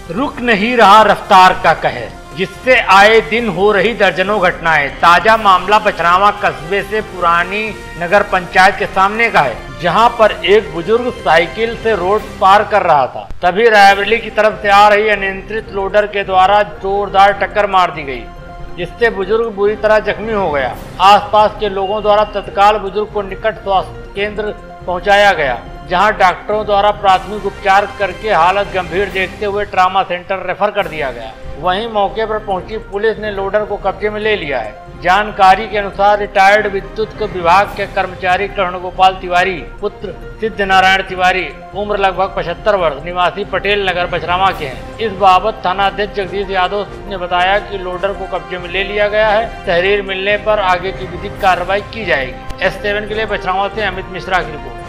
रुक नहीं रहा रफ्तार का कहर, जिससे आए दिन हो रही दर्जनों घटनाएं। ताजा मामला बछरावा कस्बे से पुरानी नगर पंचायत के सामने का है, जहां पर एक बुजुर्ग साइकिल से रोड पार कर रहा था। तभी रायबरेली की तरफ से आ रही अनियंत्रित लोडर के द्वारा जोरदार टक्कर मार दी गई, जिससे बुजुर्ग बुरी तरह जख्मी हो गया। आसपास के लोगों द्वारा तत्काल बुजुर्ग को निकट स्वास्थ्य केंद्र पहुंचाया गया, जहां डॉक्टरों द्वारा प्राथमिक उपचार करके हालत गंभीर देखते हुए ट्रामा सेंटर रेफर कर दिया गया। वहीं मौके पर पहुंची पुलिस ने लोडर को कब्जे में ले लिया है। जानकारी के अनुसार रिटायर्ड विद्युत विभाग के कर्मचारी कर्ण गोपाल तिवारी पुत्र सिद्ध नारायण तिवारी उम्र लगभग 75 वर्ष निवासी पटेल नगर बछरावा के हैं। इस बाबत थाना अध्यक्ष जगदीश यादव ने बताया कि लोडर को कब्जे में ले लिया गया है। तहरीर मिलने पर आगे की विधिक कार्रवाई की जाएगी। S7 के लिए बछरावा से अमित मिश्रा की रिपोर्ट।